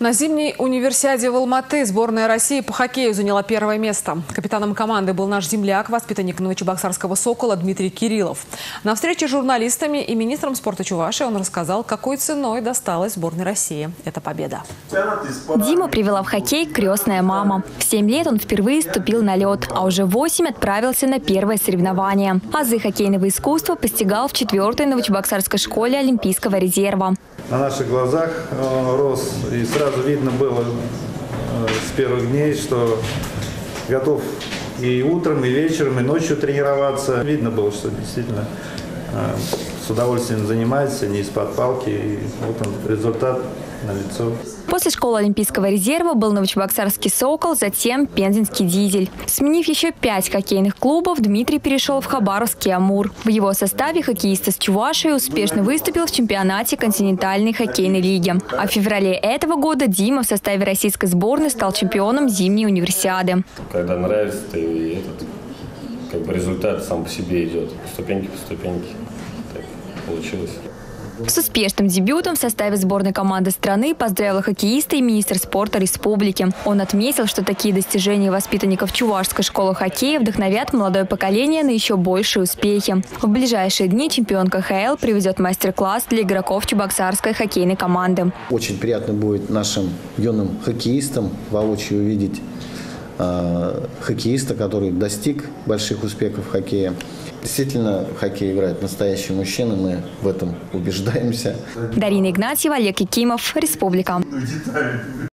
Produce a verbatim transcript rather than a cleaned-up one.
На зимней универсиаде в Алматы сборная России по хоккею заняла первое место. Капитаном команды был наш земляк, воспитанник новочебоксарского «Сокола» Дмитрий Кириллов. На встрече с журналистами и министром спорта Чувашии он рассказал, какой ценой досталась сборной России эта победа. Дима привела в хоккей крестная мама. В семь лет он впервые ступил на лед, а уже в восемь отправился на первое соревнование. Азы хоккейного искусства постигал в четвертой новочебоксарской школе Олимпийского резерва. На наших глазах э, рос, и сразу видно было э, с первых дней, что готов и утром, и вечером, и ночью тренироваться. Видно было, что действительно э, с удовольствием занимается, не из-под палки. И вот он, результат налицо. После школы Олимпийского резерва был новочебоксарский «Сокол», затем пензенский «Дизель». Сменив еще пять хоккейных клубов, Дмитрий перешел в хабаровский «Амур». В его составе хоккеист из Чувашии успешно выступил в чемпионате континентальной хоккейной лиги. А в феврале этого года Дима в составе российской сборной стал чемпионом зимней универсиады. Когда нравится, то и этот, как бы результат сам по себе идет. Ступеньки по ступеньке. Так получилось. С успешным дебютом в составе сборной команды страны поздравил хоккеиста и министр спорта республики. Он отметил, что такие достижения воспитанников Чувашской школы хоккея вдохновят молодое поколение на еще большие успехи. В ближайшие дни чемпион ка ха эл приведет мастер-класс для игроков чебоксарской хоккейной команды. Очень приятно будет нашим юным хоккеистам воочию увидеть э, хоккеиста, который достиг больших успехов в хоккее. Действительно, в хоккей играет настоящий мужчина, мы в этом убеждаемся. Дарина Игнатьева, Олег Якимов, Республика.